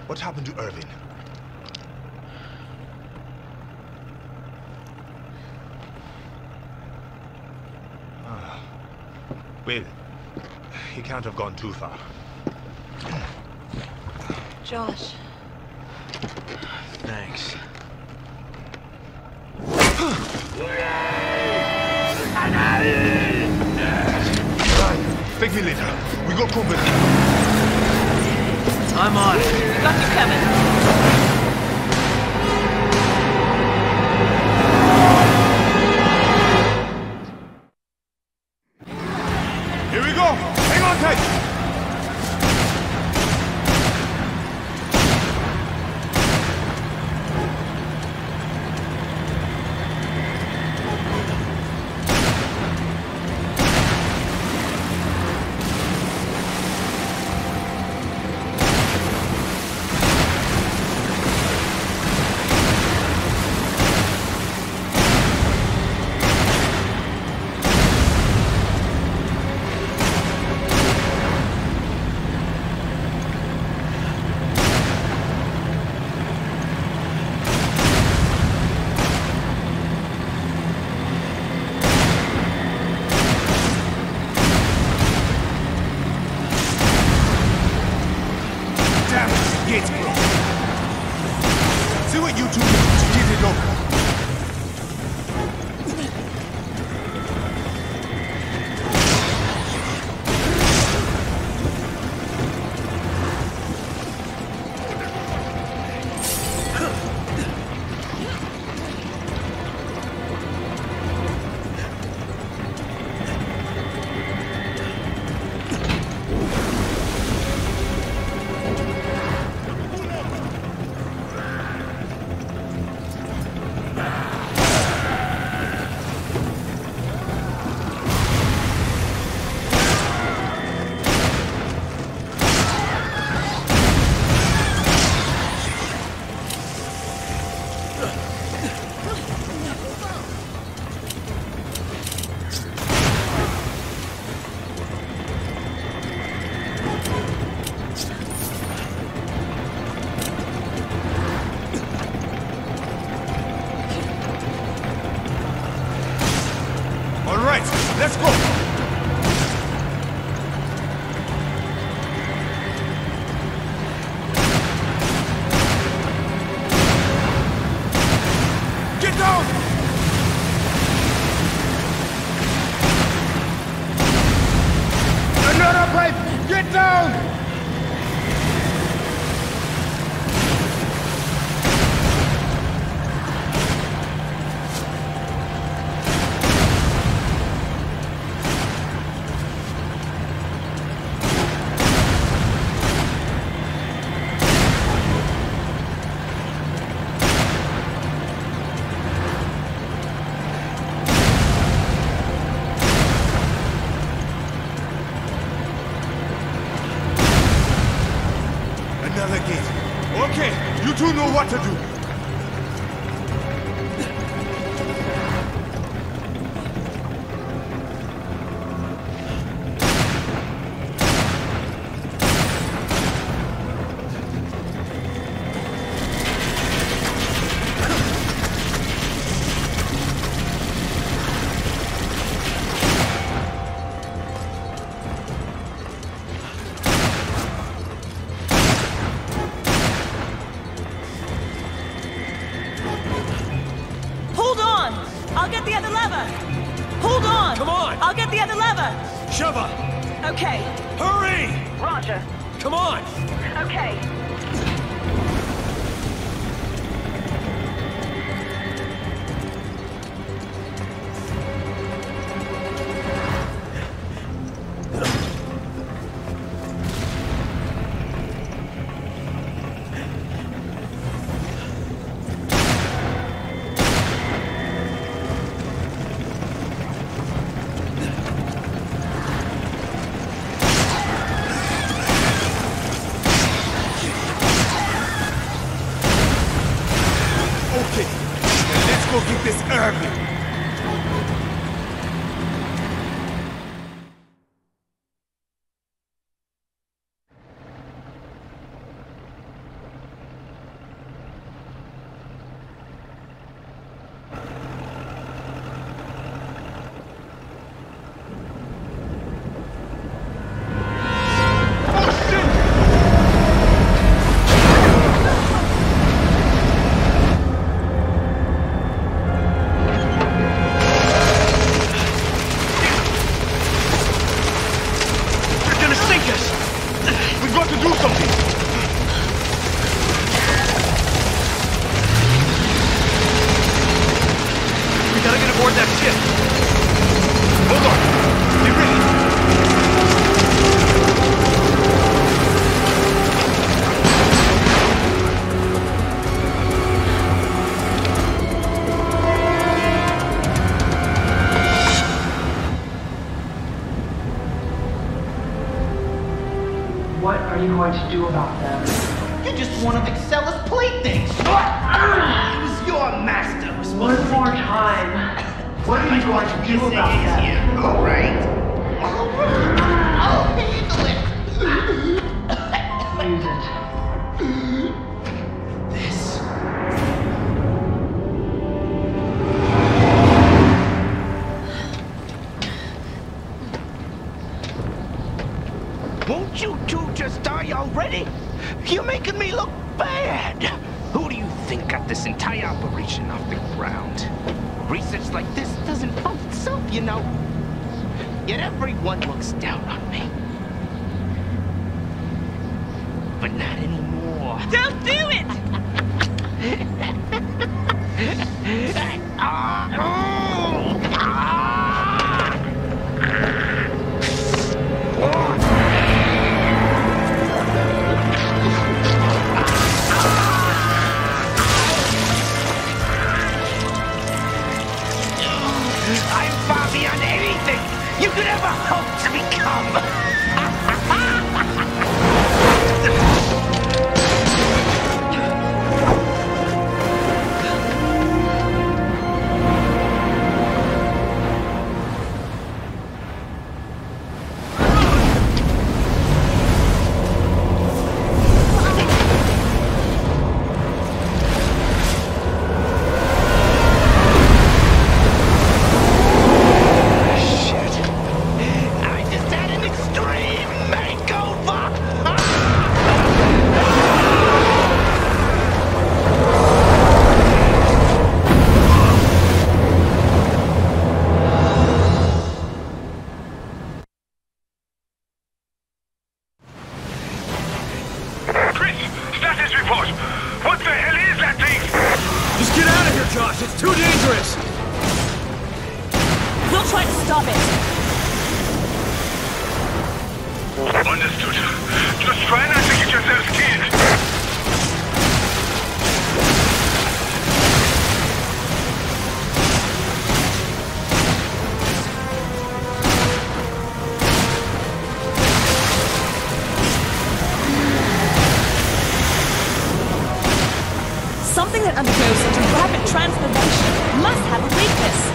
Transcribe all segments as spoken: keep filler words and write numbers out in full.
What happened to Irving? Ah. Well, he can't have gone too far. Josh. Thanks. Thank me later. We got company. I'm on it. We got you, Kevin. Here we go. Hang on tight. Let's go! Get down! Another pipe! Get down! Another gate. Okay, you two know what to do. I'll get the other lever! Hold on! Come on! I'll get the other lever! Shove her! Okay. Hurry! Roger. Come on! Okay. are you going to do about them? You're just one of Excella's playthings! It was your master who was supposed One to more time. What are you going to do about them? Alright. Alright. I'll handle it. Use it. This. Won't you two just die already? You're making me look bad. Who do you think got this entire operation off the ground? Research like this doesn't fund itself, you know. Yet everyone looks down on me. But not anymore. Don't do it! Ah, oh, ah. Oh. I'm far beyond anything you could ever hope to become. Something that undergoes such a rapid transformation must have a weakness.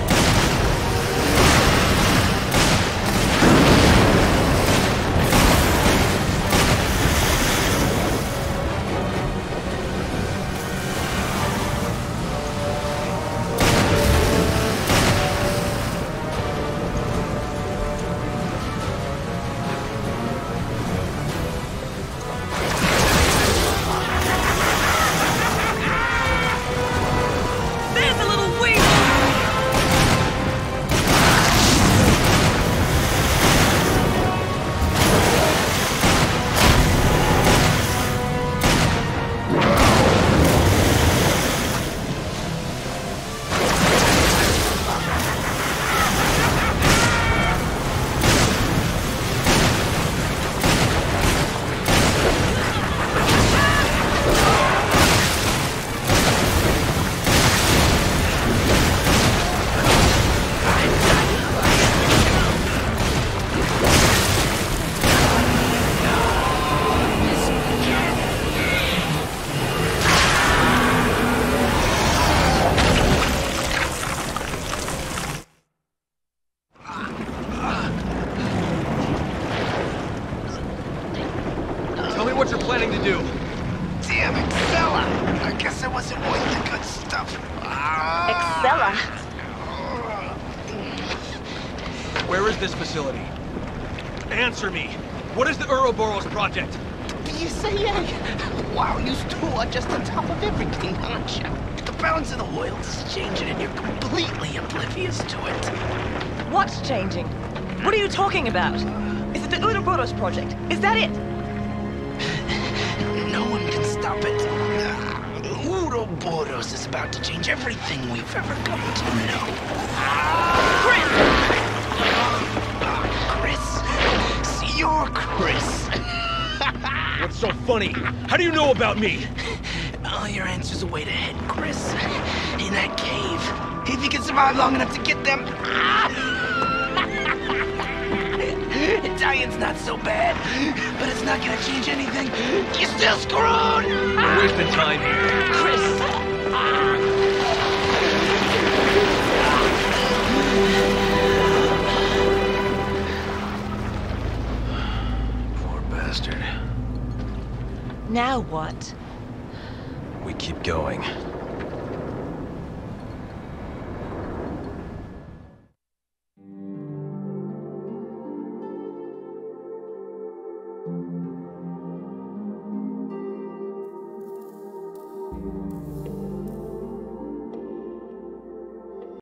Where is this facility? Answer me. What is the Ouroboros project? You say, yeah. Wow, you two are just on top of everything, aren't you? The balance of the world is changing and you're completely oblivious to it. What's changing? What are you talking about? Is it the Ouroboros project? Is that it? No one can stop it. Uh, Ouroboros is about to change everything we've ever come to know. Chris! Chris? You're Chris. What's so funny? How do you know about me? All your answers are way ahead, Chris. In that cave. If you can survive long enough to get them. Die Guardian's not so bad, but it's not gonna change anything. You're still screwed! We're wasting time here. Chris! Poor bastard. Now what? We keep going. Thank you.